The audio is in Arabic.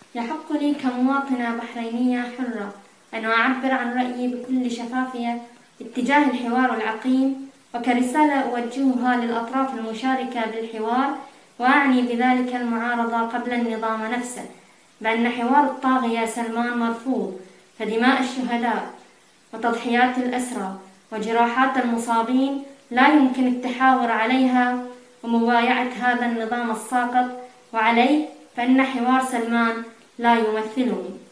يحق لي كمواطنة بحرينية حرة أن أعبر عن رأيي بكل شفافية اتجاه الحوار العقيم، وكرسالة أوجهها للأطراف المشاركة بالحوار، وأعني بذلك المعارضة قبل النظام نفسه، بأن حوار الطاغية سلمان مرفوض، فدماء الشهداء وتضحيات الأسرى وجراحات المصابين لا يمكن التحاور عليها ومبايعة هذا النظام الساقط، وعليه فإن حوار سلمان لا يمثلني.